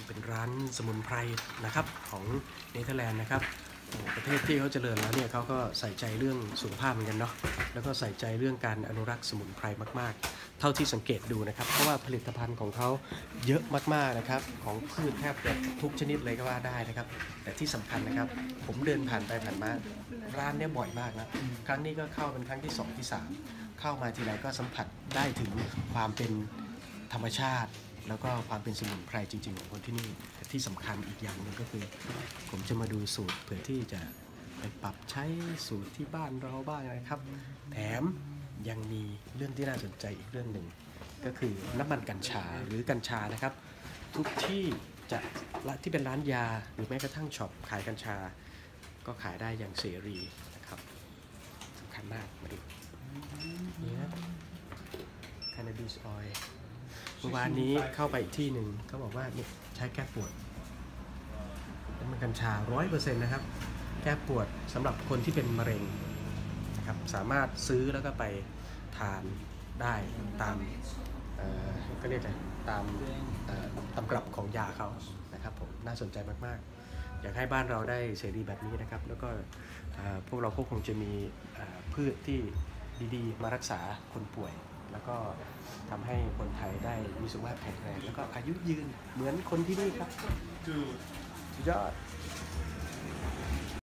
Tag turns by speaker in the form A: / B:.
A: เป็นร้านสมุนไพรนะครับของเนเธอร์แลนด์นะครับประเทศที่เขาเจริญแล้วเนี่ยเขาก็ใส่ใจเรื่องสุขภาพเหมือนกันเนาะแล้วก็ใส่ใจเรื่องการอนุรักษ์สมุนไพรมากๆเท่าที่สังเกตดูนะครับเพราะว่าผลิตภัณฑ์ของเขาเยอะมากๆนะครับของพืชแทบจะทุกชนิดเลยก็ว่าได้นะครับแต่ที่สำคัญนะครับผมเดินผ่านไปผ่านมาร้านเนี่ยบ่อยมากนะครั้งนี้ก็เข้าเป็นครั้งที่2ที่3เข้ามาทีไรก็สัมผัสได้ถึงความเป็นธรรมชาติแล้วก็ความเป็นสมุนไพรจริงๆของคนที่นี่ที่สำคัญอีกอย่างหนึ่งก็คือผมจะมาดูสูตรเผื่อที่จะไปปรับใช้สูตรที่บ้านเราบ้างนะครับแถมยังมีเรื่องที่น่าสนใจอีกเรื่องหนึ่งก็คือน้ำมันกัญชาหรือกัญชานะครับทุกที่จะที่เป็นร้านยาหรือแม้กระทั่งช็อปขายกัญชาก็ขายได้อย่างเสรีนะครับสำคัญมากมาดูนี่นะ Cannabis Oilเมื่อวานนี้เข้าไปอีกที่หนึ่งเขาบอกว่านี่ใช้แก้ปวดน้ำมันกัญชา 100% นะครับแก้ปวดสำหรับคนที่เป็นมะเร็งนะครับสามารถซื้อแล้วก็ไปทานได้ตามก็เรียกอะไรตามตำรับของยาเขานะครับผมน่าสนใจมากๆอยากให้บ้านเราได้เสรีแบบนี้นะครับแล้วก็พวกเราก็คงจะมีพืชที่ดีๆมารักษาคนป่วยแล้วก็ทำให้คนไทยได้มีสุขภาพแข็งแรงแล้วก็อายุยืนเหมือนคนที่นี่ครับสุดยอด